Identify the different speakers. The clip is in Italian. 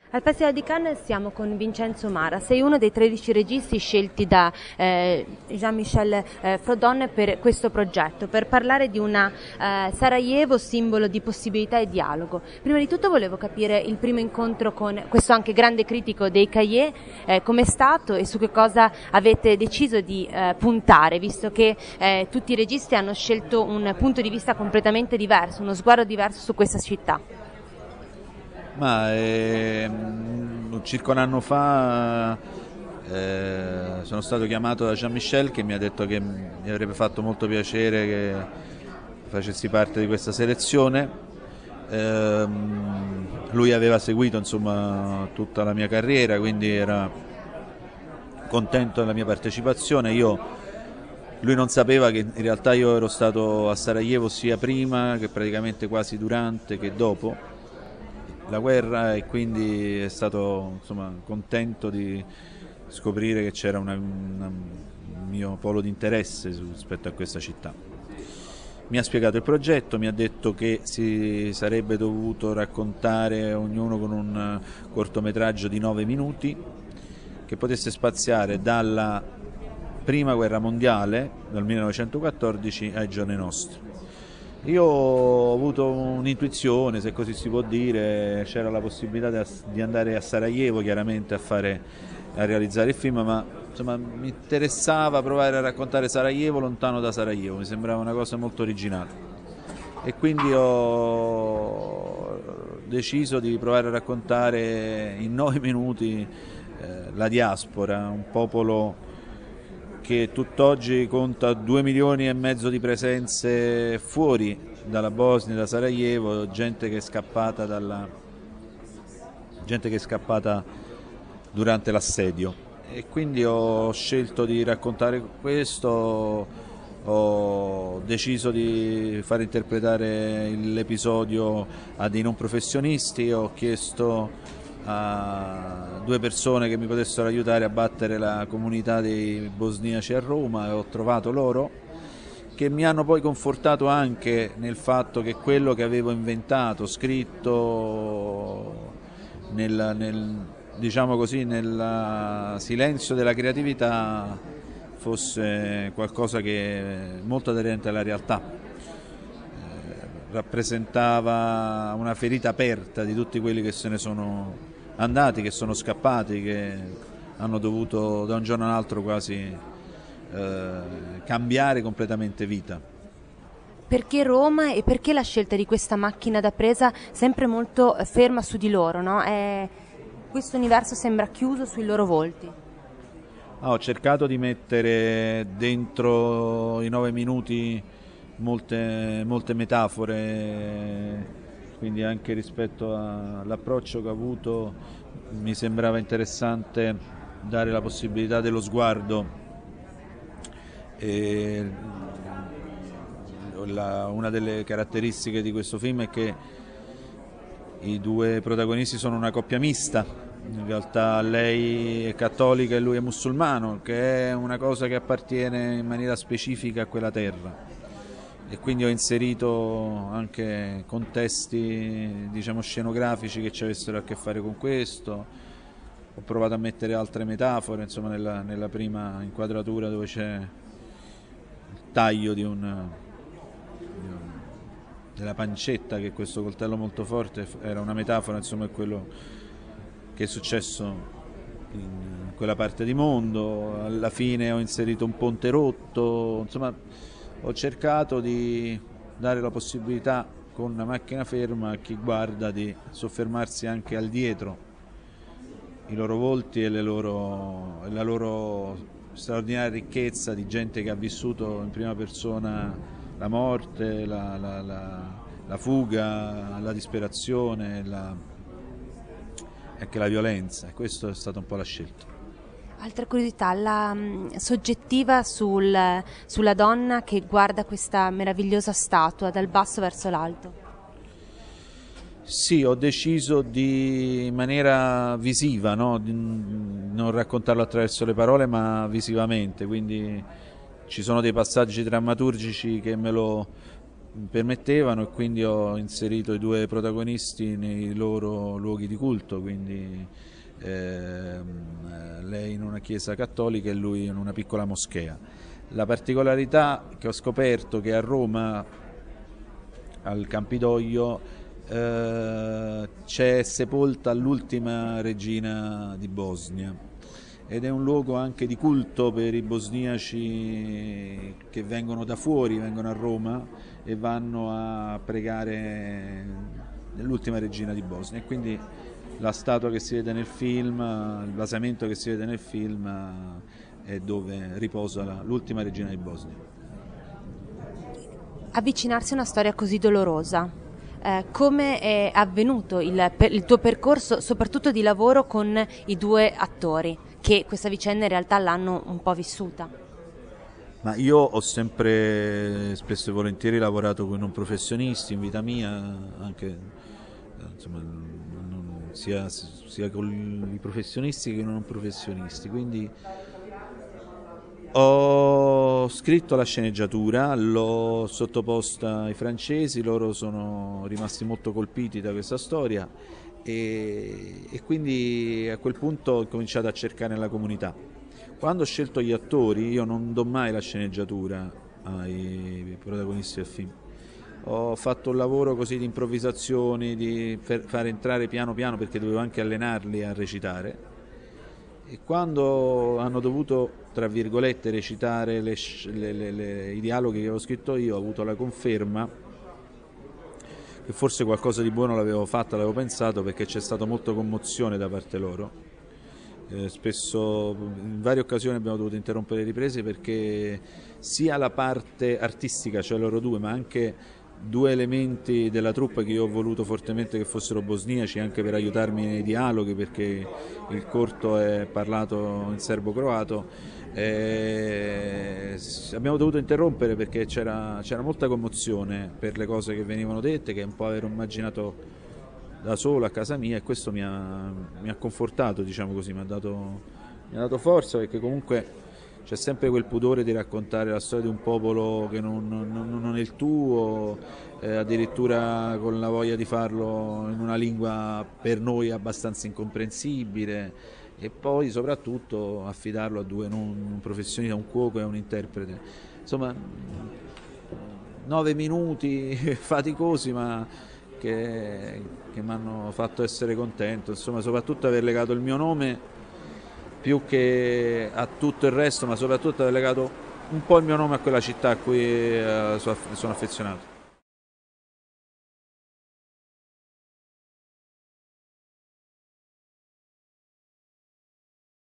Speaker 1: Al Festival di Cannes siamo con Vincenzo Mara, sei uno dei 13 registi scelti da Jean-Michel Frodon per questo progetto, per parlare di una Sarajevo simbolo di possibilità e dialogo. Prima di tutto volevo capire il primo incontro con questo anche grande critico dei Cahiers, com'è stato e su che cosa avete deciso di puntare, visto che tutti i registi hanno scelto un punto di vista completamente diverso, uno sguardo diverso su questa città.
Speaker 2: Ma circa un anno fa sono stato chiamato da Jean-Michel, che mi ha detto che mi avrebbe fatto molto piacere che facessi parte di questa selezione. Lui aveva seguito insomma tutta la mia carriera, quindi era contento della mia partecipazione. Lui non sapeva che in realtà io ero stato a Sarajevo sia prima che praticamente quasi durante che dopo la guerra, e quindi è stato insomma contento di scoprire che c'era un mio polo di interesse rispetto a questa città. Mi ha spiegato il progetto, mi ha detto che si sarebbe dovuto raccontare ognuno con un cortometraggio di 9 minuti che potesse spaziare dalla prima guerra mondiale, dal 1914 ai giorni nostri. Io ho avuto un'intuizione, se così si può dire, c'era la possibilità di andare a Sarajevo chiaramente a realizzare il film, ma insomma mi interessava provare a raccontare Sarajevo lontano da Sarajevo, mi sembrava una cosa molto originale e quindi ho deciso di provare a raccontare in 9 minuti la diaspora, un popolo che tutt'oggi conta 2,5 milioni di presenze fuori dalla Bosnia, da Sarajevo, gente che è scappata durante l'assedio. E quindi ho scelto di raccontare questo, ho deciso di far interpretare l'episodio a dei non professionisti, ho chiesto a 2 persone che mi potessero aiutare a battere la comunità dei bosniaci a Roma e ho trovato loro, che mi hanno poi confortato anche nel fatto che quello che avevo inventato, scritto diciamo così, nel silenzio della creatività, fosse qualcosa che è molto aderente alla realtà. Rappresentava una ferita aperta di tutti quelli che se ne sono andati, che sono scappati, che hanno dovuto da un giorno all'altro quasi cambiare completamente vita.
Speaker 1: Perché Roma e perché la scelta di questa macchina da presa sempre molto ferma su di loro, no? Questo universo sembra chiuso sui loro volti.
Speaker 2: Ho cercato di mettere dentro i 9 minuti molte metafore, quindi anche rispetto all'approccio che ho avuto mi sembrava interessante dare la possibilità dello sguardo. Una delle caratteristiche di questo film è che i 2 protagonisti sono una coppia mista, in realtà lei è cattolica e lui è musulmano, che è una cosa che appartiene in maniera specifica a quella terra. E quindi ho inserito anche contesti, diciamo, scenografici che ci avessero a che fare con questo. Ho provato a mettere altre metafore, insomma, nella prima inquadratura dove c'è il taglio della pancetta, che questo coltello molto forte era una metafora, insomma, è quello che è successo in quella parte di mondo. Alla fine ho inserito un ponte rotto, insomma ho cercato di dare la possibilità con una macchina ferma a chi guarda di soffermarsi anche al dietro, i loro volti e la loro straordinaria ricchezza di gente che ha vissuto in prima persona la morte, la fuga, la disperazione e anche la violenza. E questo è stata un po' la scelta.
Speaker 1: Altra curiosità, la soggettiva sulla donna che guarda questa meravigliosa statua dal basso verso l'alto.
Speaker 2: Sì, ho deciso in maniera visiva, no? Di non raccontarlo attraverso le parole ma visivamente, quindi ci sono dei passaggi drammaturgici che me lo permettevano, e quindi ho inserito i due protagonisti nei loro luoghi di culto, quindi lei in una chiesa cattolica e lui in una piccola moschea. La particolarità che ho scoperto è che a Roma, al Campidoglio, c'è sepolta l'ultima regina di Bosnia, ed è un luogo anche di culto per i bosniaci che vengono da fuori, vengono a Roma e vanno a pregare l'ultima regina di Bosnia, e quindi la statua che si vede nel film, il basamento che si vede nel film, è dove riposa l'ultima regina di Bosnia.
Speaker 1: Avvicinarsi a una storia così dolorosa, come è avvenuto il tuo percorso, soprattutto di lavoro con i due attori, che questa vicenda in realtà l'hanno un po' vissuta?
Speaker 2: Ma io ho sempre, spesso e volentieri, lavorato con non professionisti in vita mia, anche insomma, sia con i professionisti che i non professionisti, quindi ho scritto la sceneggiatura, l'ho sottoposta ai francesi, loro sono rimasti molto colpiti da questa storia, e quindi a quel punto ho cominciato a cercare nella comunità. Quando ho scelto gli attori, io non do mai la sceneggiatura ai protagonisti del film. Ho fatto un lavoro così di improvvisazione, di far entrare piano piano, perché dovevo anche allenarli a recitare. E quando hanno dovuto, tra virgolette, recitare i dialoghi che avevo scritto io, ho avuto la conferma che forse qualcosa di buono l'avevo fatto, l'avevo pensato, perché c'è stata molta commozione da parte loro. Spesso, in varie occasioni, abbiamo dovuto interrompere le riprese perché sia la parte artistica, cioè loro due, ma anche due elementi della troupe che io ho voluto fortemente che fossero bosniaci, anche per aiutarmi nei dialoghi, perché il corto è parlato in serbo-croato. Abbiamo dovuto interrompere perché c'era molta commozione per le cose che venivano dette, che un po' avevo immaginato da solo a casa mia, e questo mi ha confortato, diciamo così, mi ha dato forza, perché comunque c'è sempre quel pudore di raccontare la storia di un popolo che non è il tuo, addirittura con la voglia di farlo in una lingua per noi abbastanza incomprensibile, e poi soprattutto affidarlo a due non professionisti, a un cuoco e a un interprete. Insomma, 9 minuti faticosi, ma che mi hanno fatto essere contento, insomma, soprattutto aver legato il mio nome più che a tutto il resto, ma soprattutto aver legato un po' il mio nome a quella città a cui sono affezionato.